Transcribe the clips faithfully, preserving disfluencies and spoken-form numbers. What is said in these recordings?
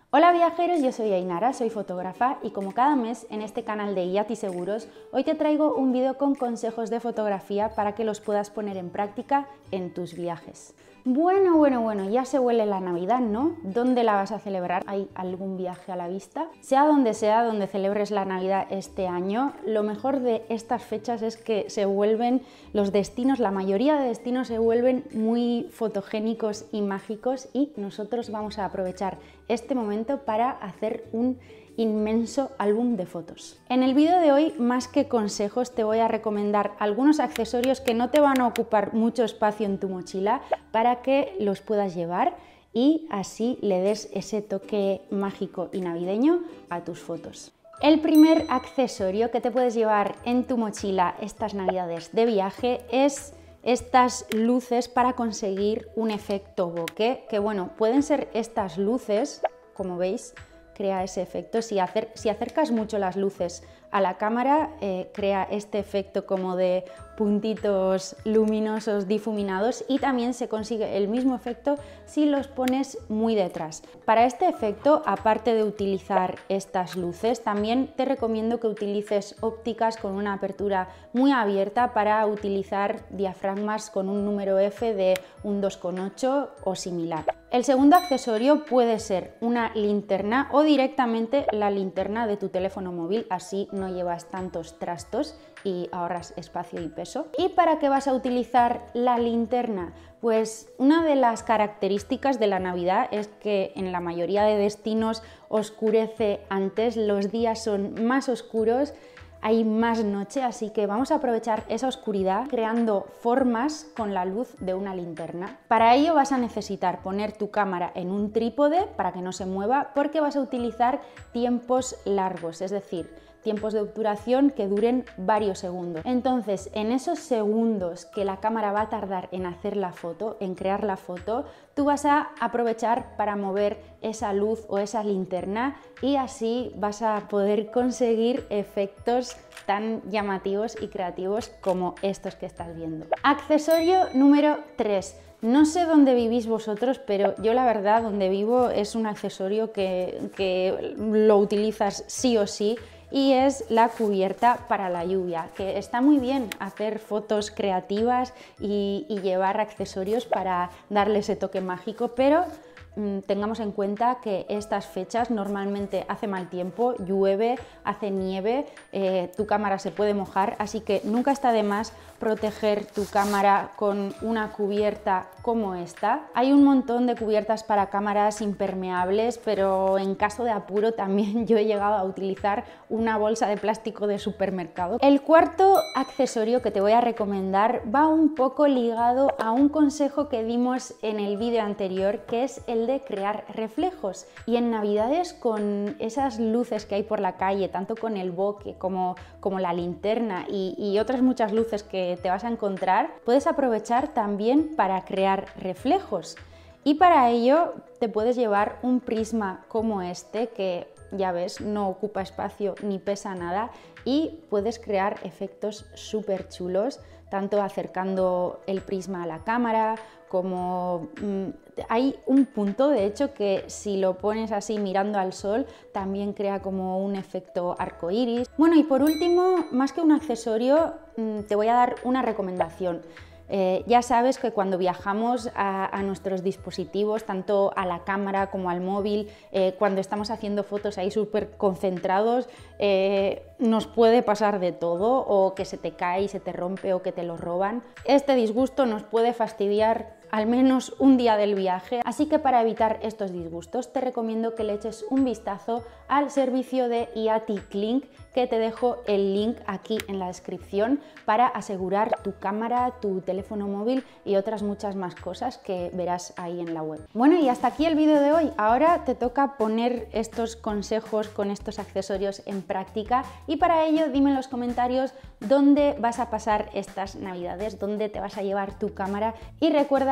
Hola viajeros, yo soy Ainara, soy fotógrafa y como cada mes en este canal de Yati Seguros, hoy te traigo un vídeo con consejos de fotografía para que los puedas poner en práctica en tus viajes. Bueno, bueno, bueno, ya se huele la Navidad, ¿no? ¿Dónde la vas a celebrar? ¿Hay algún viaje a la vista? Sea donde sea donde celebres la Navidad este año, lo mejor de estas fechas es que se vuelven los destinos, la mayoría de destinos se vuelven muy fotogénicos y mágicos y nosotros vamos a aprovechar este momento para hacer un inmenso álbum de fotos. En el vídeo de hoy, más que consejos, te voy a recomendar algunos accesorios que no te van a ocupar mucho espacio en tu mochila para que los puedas llevar y así le des ese toque mágico y navideño a tus fotos. El primer accesorio que te puedes llevar en tu mochila estas navidades de viaje es estas luces para conseguir un efecto bokeh, que bueno, pueden ser estas luces, como veis, crea ese efecto. Si, acer si acercas mucho las luces a la cámara, eh, crea este efecto como de puntitos luminosos difuminados y también se consigue el mismo efecto si los pones muy detrás. Para este efecto, aparte de utilizar estas luces, también te recomiendo que utilices ópticas con una apertura muy abierta para utilizar diafragmas con un número F de un dos coma ocho o similar. El segundo accesorio puede ser una linterna o directamente la linterna de tu teléfono móvil, así no llevas tantos trastos y ahorras espacio y peso. ¿Y para qué vas a utilizar la linterna? Pues una de las características de la Navidad es que en la mayoría de destinos oscurece antes, los días son más oscuros, hay más noche, así que vamos a aprovechar esa oscuridad creando formas con la luz de una linterna. Para ello vas a necesitar poner tu cámara en un trípode para que no se mueva porque vas a utilizar tiempos largos, es decir, tiempos de obturación que duren varios segundos. Entonces, en esos segundos que la cámara va a tardar en hacer la foto, en crear la foto, tú vas a aprovechar para mover esa luz o esa linterna y así vas a poder conseguir efectos tan llamativos y creativos como estos que estás viendo. Accesorio número tres. No sé dónde vivís vosotros, pero yo la verdad donde vivo es un accesorio que, que lo utilizas sí o sí, y es la cubierta para la lluvia, que está muy bien hacer fotos creativas y, y llevar accesorios para darle ese toque mágico, pero mmm, tengamos en cuenta que estas fechas normalmente hace mal tiempo, llueve, hace nieve, eh, tu cámara se puede mojar, así que nunca está de más proteger tu cámara con una cubierta como esta. Hay un montón de cubiertas para cámaras impermeables, pero en caso de apuro también yo he llegado a utilizar una bolsa de plástico de supermercado. El cuarto accesorio que te voy a recomendar va un poco ligado a un consejo que dimos en el vídeo anterior, que es el de crear reflejos. Y en Navidades, con esas luces que hay por la calle, tanto con el bokeh como, como la linterna y, y otras muchas luces que te vas a encontrar, puedes aprovechar también para crear reflejos. Y para ello te puedes llevar un prisma como este, que ya ves, no ocupa espacio ni pesa nada y puedes crear efectos súper chulos, tanto acercando el prisma a la cámara como mmm, hay un punto de hecho que si lo pones así mirando al sol también crea como un efecto arcoíris. Bueno, y por último, más que un accesorio, mmm, te voy a dar una recomendación. Eh, ya sabes que cuando viajamos a, a nuestros dispositivos, tanto a la cámara como al móvil, eh, cuando estamos haciendo fotos ahí súper concentrados, eh, nos puede pasar de todo, o que se te cae y se te rompe o que te lo roban. Este disgusto nos puede fastidiar al menos un día del viaje, así que para evitar estos disgustos te recomiendo que le eches un vistazo al servicio de Yati Clink, que te dejo el link aquí en la descripción para asegurar tu cámara, tu teléfono móvil y otras muchas más cosas que verás ahí en la web. Bueno, y hasta aquí el vídeo de hoy. Ahora te toca poner estos consejos con estos accesorios en práctica y para ello dime en los comentarios dónde vas a pasar estas navidades, dónde te vas a llevar tu cámara y recuerda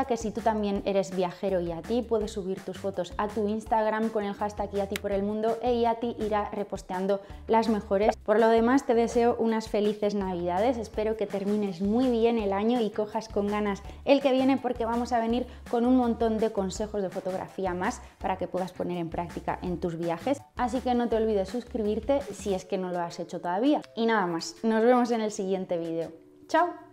que si tú también eres viajero Yati, puedes subir tus fotos a tu Instagram con el hashtag Yati por el mundo e Yati irá reposteando las mejores. Por lo demás, te deseo unas felices navidades, espero que termines muy bien el año y cojas con ganas el que viene, porque vamos a venir con un montón de consejos de fotografía más para que puedas poner en práctica en tus viajes. Así que no te olvides suscribirte si es que no lo has hecho todavía. Y nada más, nos vemos en el siguiente vídeo. ¡Chao!